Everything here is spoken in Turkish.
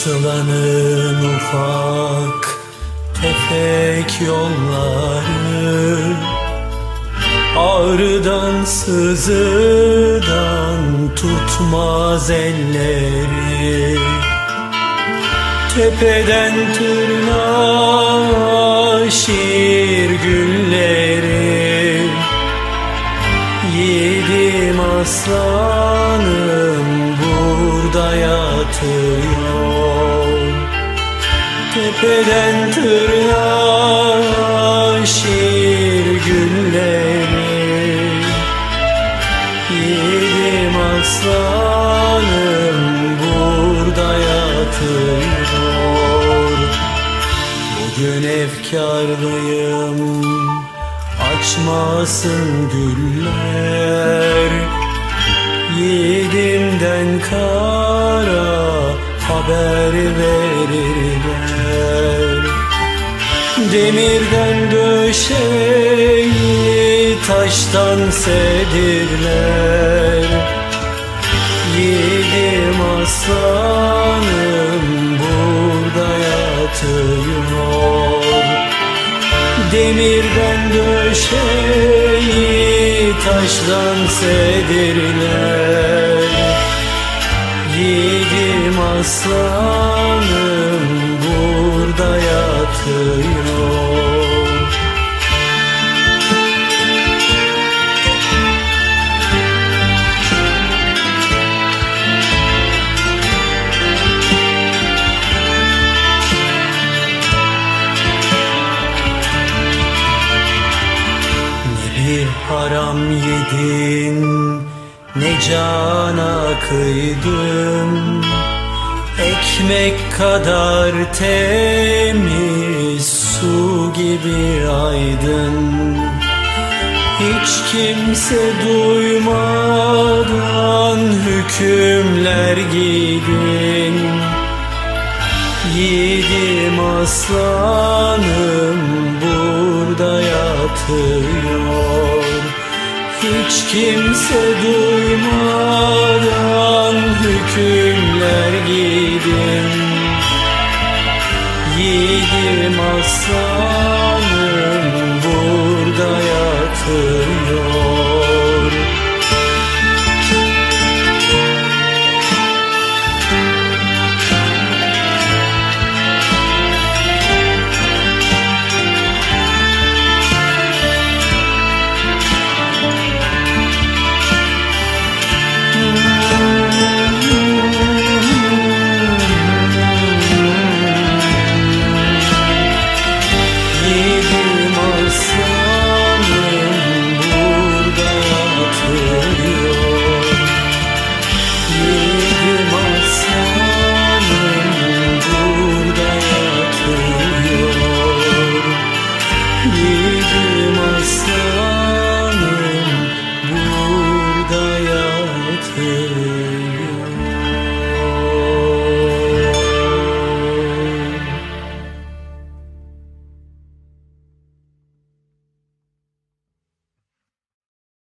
Sıla'nın ufak tefek yolları, ağrıdan sızıdan tutmaz elleri. Tepeden tırnağa şiir gülleri, yiğidim aslanım burada yatıyor. Tepeden tırnağa şiir gülleri, yiğidim aslanım burada yatıyor. Bugün efkarlıyım, açmasın güller, yiğidimden kara haber verirler. Demirden döşeyi taştan sedirler, yiğidim aslanım burada yatıyor. Demirden döşeyi taştan sedirler, yiğidim aslanım burada yatıyor. Haram yedin, ne cana kıydın, ekmek kadar temiz, su gibi aydın. Hiç kimse duymadan hükümler giydin, yiğidim aslanım burada yatıyor. Hiç kimse duymadan hükümler giydin, yiğidim aslanım